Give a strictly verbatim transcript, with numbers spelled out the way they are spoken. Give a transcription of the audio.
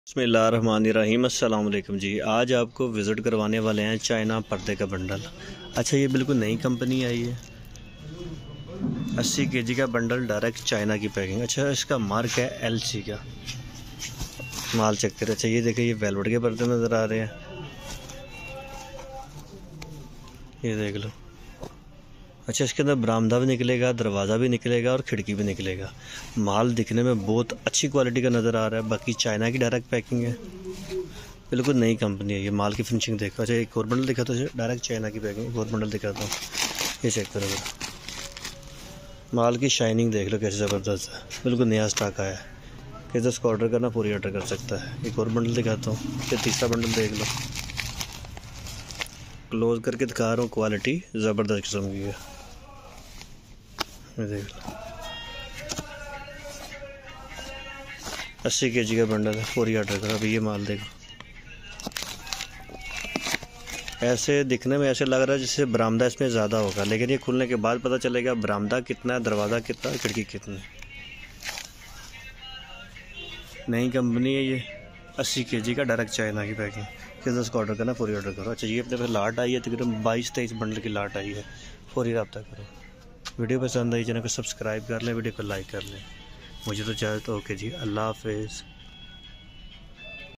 बिस्मिल्लाहिर्रहमानिर्रहीम। अस्सलाम वालेकुम जी। आज आपको विज़िट करवाने वाले हैं चाइना पर्दे का बंडल। अच्छा, ये बिल्कुल नई कंपनी आई है। अस्सी केजी का बंडल, डायरेक्ट चाइना की पैकिंग। अच्छा, इसका मार्क है एल सी का। माल चेक करें। अच्छा, ये देखिए, ये वेलवेट के पर्दे नज़र आ रहे हैं। ये देख लो। अच्छा, इसके अंदर बरामदा भी निकलेगा, दरवाज़ा भी निकलेगा और खिड़की भी निकलेगा। माल दिखने में बहुत अच्छी क्वालिटी का नज़र आ रहा है। बाकी चाइना की डायरेक्ट पैकिंग है, बिल्कुल नई कंपनी है। ये माल की फिनिशिंग देखो। अच्छा, एक और बंडल दिखा तो डायरेक्ट चाइना की पैकिंग। एक और बंडल दिखाता हूँ, ये चेक करो। माल की शाइनिंग देख लो कैसे ज़बरदस्त है, बिल्कुल नया स्टॉक आया है। किसी इसको ऑर्डर करना पूरी ऑर्डर कर सकता है। एक और बंडल दिखाता हूँ, फिर तीसरा बंडल देख लो। क्लोज करके दिखा रहा हूँ, क्वालिटी ज़बरदस्त किस्म की है। देख लो, अस्सी के जी का बंडल है, पूरी ऑर्डर करो। अभी ये माल देखो, ऐसे दिखने में ऐसे लग रहा है जैसे बरामदा इसमें ज़्यादा होगा, लेकिन ये खुलने के बाद पता चलेगा बरामदा कितना है, दरवाज़ा कितना है, खिड़की कितनी है। नई कंपनी है ये, अस्सी केजी का, डायरेक्ट चाइना की पैकिंग। किस उसको ऑर्डर करना, पूरी ऑर्डर करो। अच्छा, ये अपने पास लाट आई है, तकरीबन बाईस तेईस बंडल की लाट आई है। पूरी रब्ता करो। वीडियो पसंद आई, चैनल को सब्सक्राइब कर लें, वीडियो को लाइक कर लें। मुझे तो चाहे तो ओके जी, अल्लाह हाफिज़।